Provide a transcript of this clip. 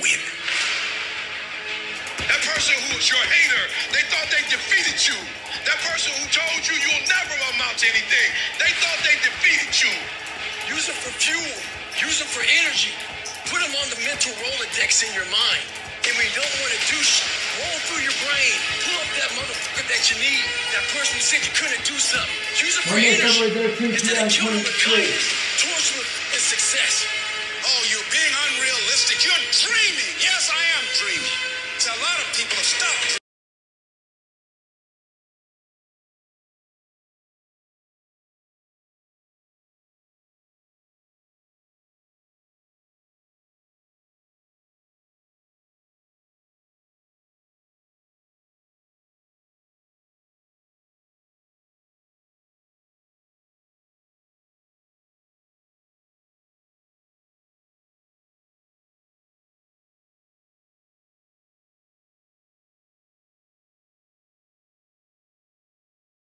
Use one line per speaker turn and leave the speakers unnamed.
win. That person who was your hater, they thought they defeated you. That person who told you you'll never amount to anything, they thought they defeated you. Use them for fuel. Use them for energy. Put them on the mental Rolodex in your mind. And when you don't want to do shit, roll through your brain. Pull up that motherfucker that you need. That person who said you couldn't do something. Use it for energy. Instead of killing them with kindness, torture them with success. Oh, you're being unrealistic. You're dreaming.